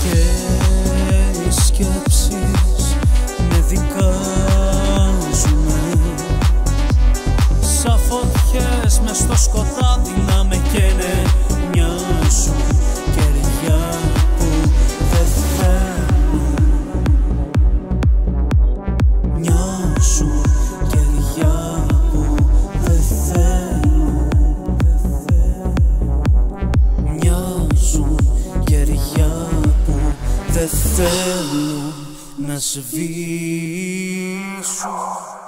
Και οι σκέψεις με δικάζουνε, σαν φωτιές μες στο σκοτάδι να με καίνε. Μοιάζουν κεριά που δεν θέλουν, μοιάζουν κεριά που δεν θέλουν, μοιάζουν κεριά που δεν θέλουν να σβήσουν.